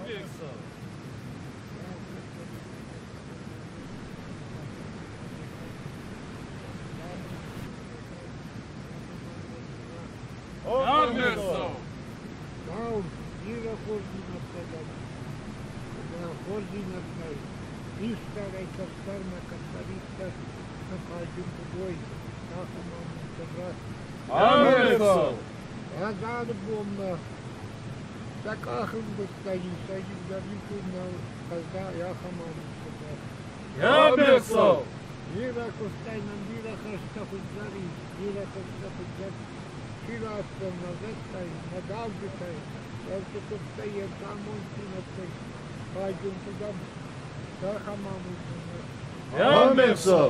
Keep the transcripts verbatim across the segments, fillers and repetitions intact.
So.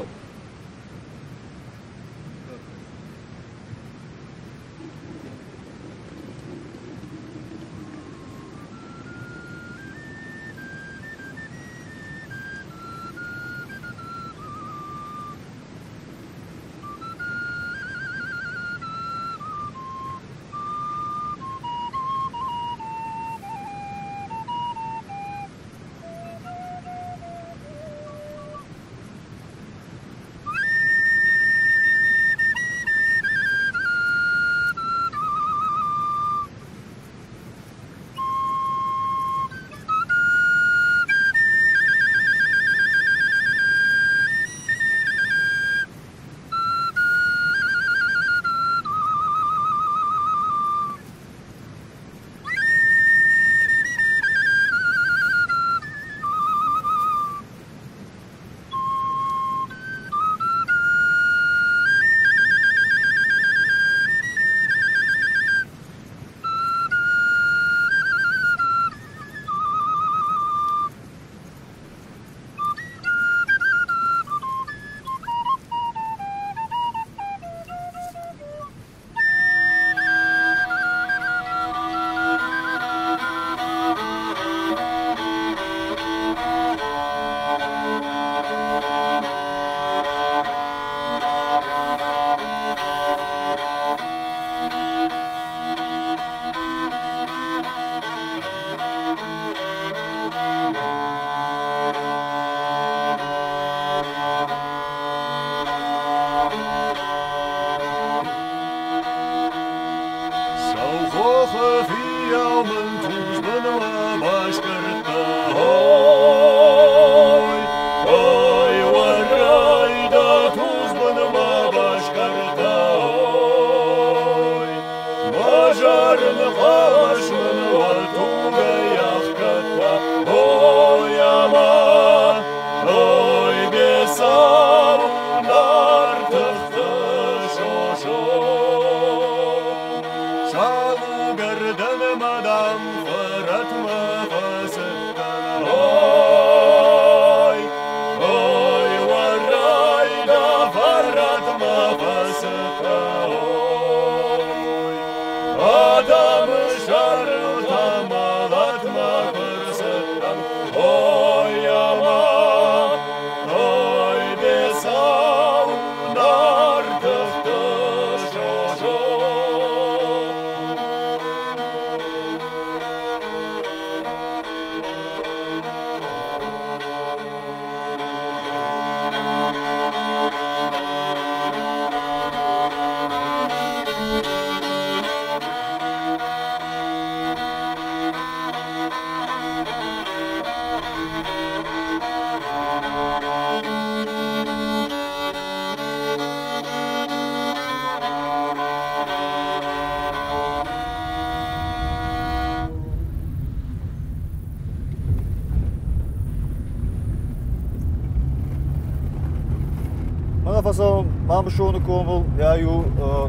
Faso mam shonu komel ja ju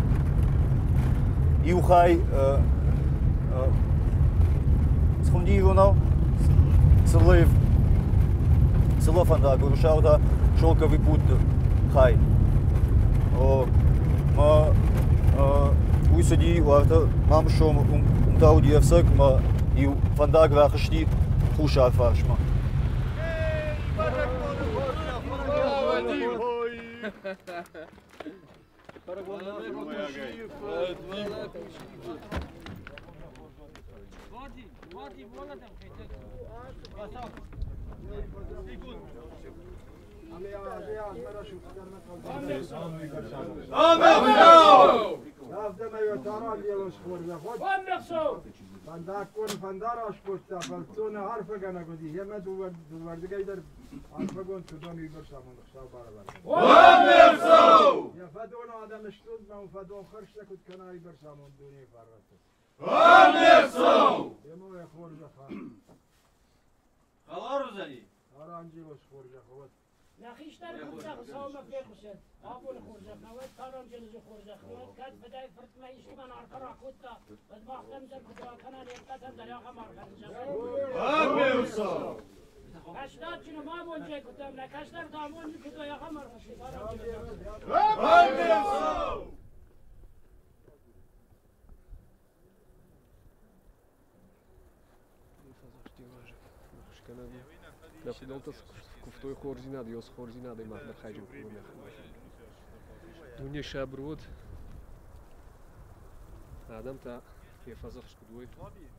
ju gai skondigo nou Selev Selo vandaag Rushauta Sholka Viput gai ma uisadi warta mam shom um tau die fsak ma ju vandaag wel gesti Khusha farshma فندق کن فندارش پشت فلسون حرف کنه کدی همه دو دو وردگی در حرف کن کدومی برسامون خشاب برابر. وامرسو. یا فدون آدم اشتود من فدون خرش نکود کناری برسامون دنیا فرات. وامرسو. یه موی خورج خان. خبر روزی. آرانجی باش خورج خواد. نخیشتر کجا سام فکرشد. آبون خورج خواد. کارم جلوی خورج خواد. کات بدای فرت میش من آرکرا کوتا. بعد وقتم در کجا کنن یکتاسم دریا خمار کنن. وامرسو. کشتار چنو ما منجه کتم نه کشتار دامون کتو یا خمار کنی. وامرسو. Да, куда-то в той хорзи надо, ёс хорзи надо, и махнер хайджу кумя. Дуня шаброд. Адам та я фазах скудой.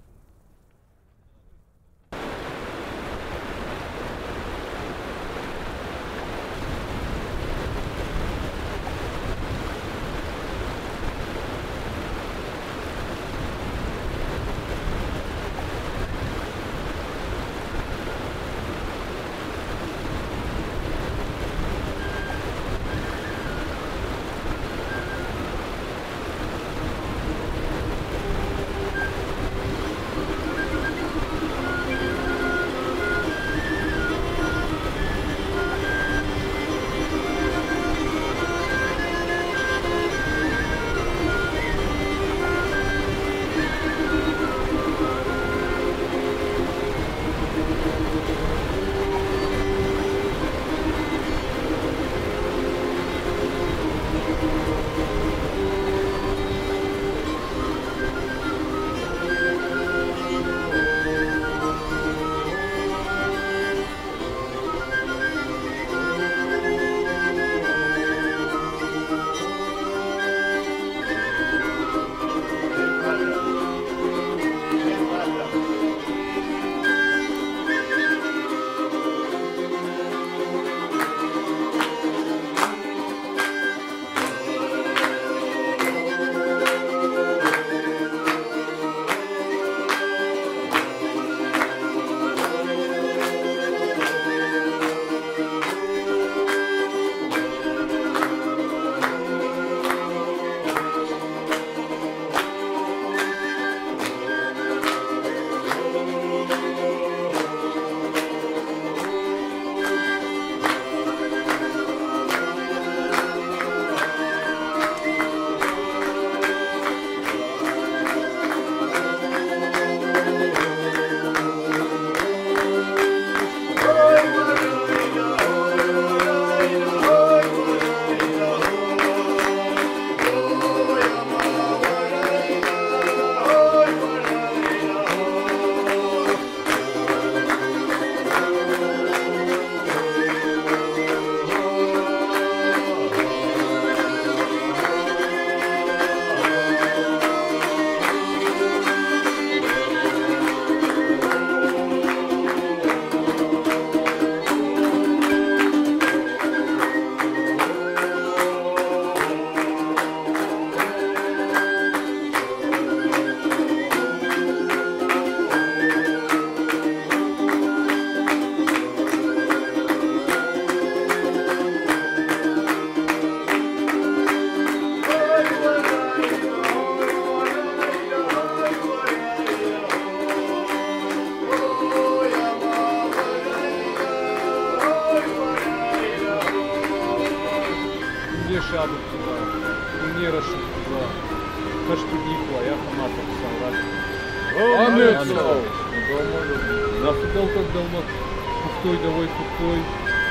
Нафтал далмак пухтой давай пухтой.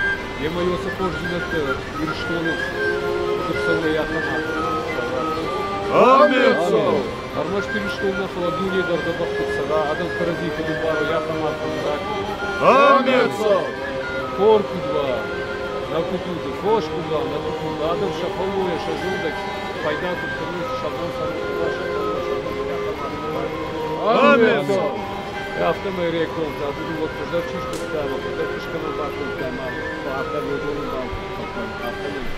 Я мое сапожнато ирштону курсовой ахамат. Амин. Армаш перештол на холодуне дардабах курсара. Адам харази кадубару яхамат курсак. Амин. Корку два. На кутуду, кошку два, на кутуду. Адам шахалуя шажудак. Пайда тут кому шаблон сару шаблон яхамат. Hafta mı reklam zaten bu kadar çeşitli tema, bu kadar kışkırtma bakın tema, bu hafta böyle olan hafta mı?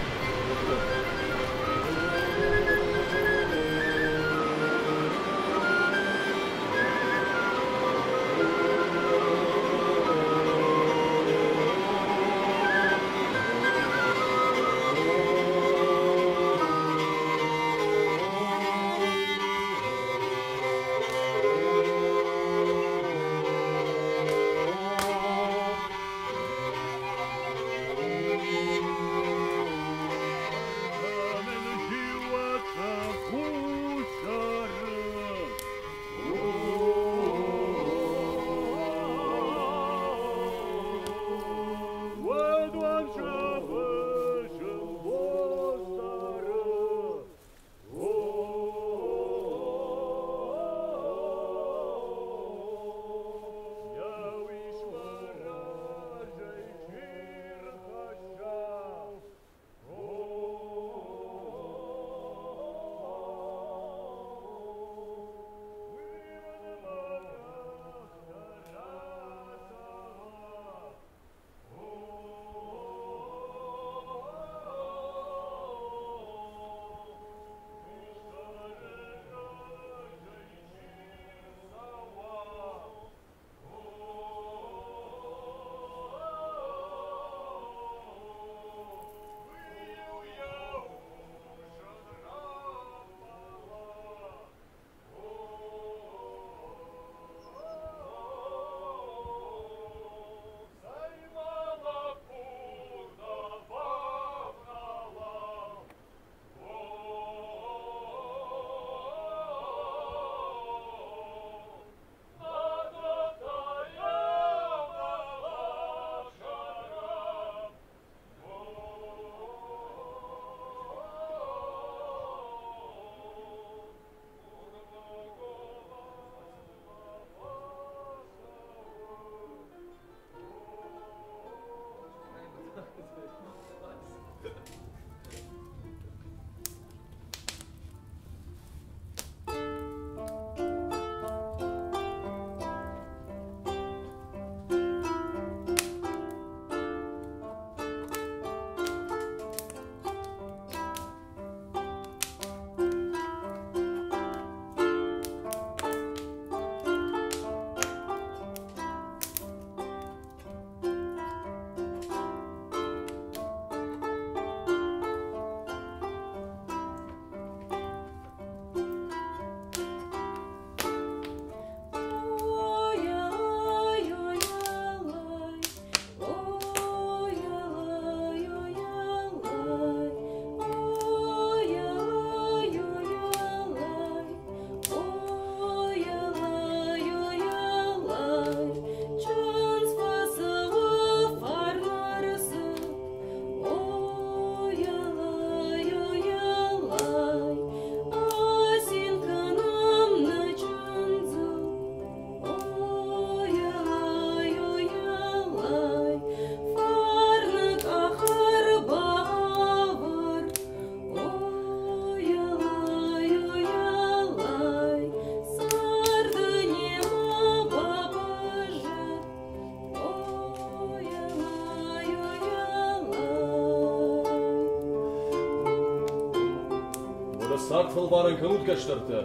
Sart volbaren kanut kaçtırdı.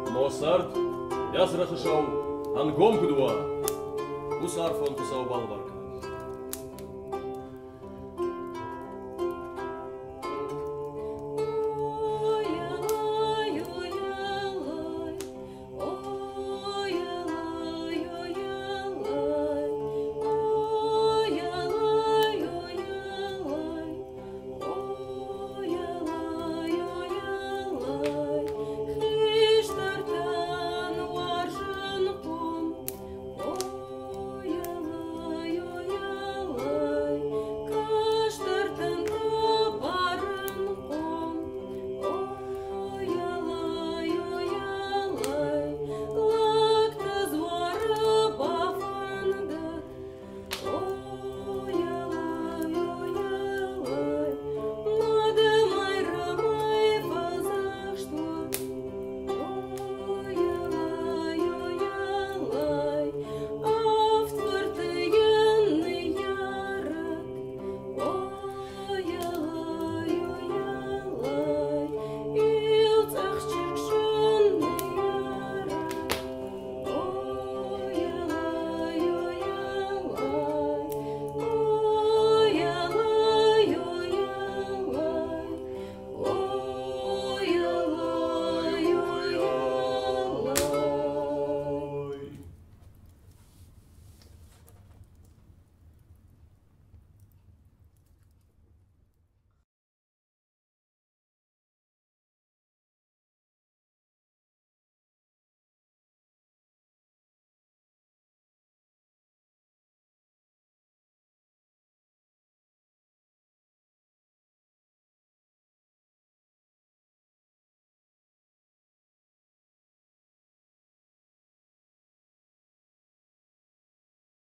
Mozart, yaz rakışav, hangom kudua. Bu sarfon kusav balvarka.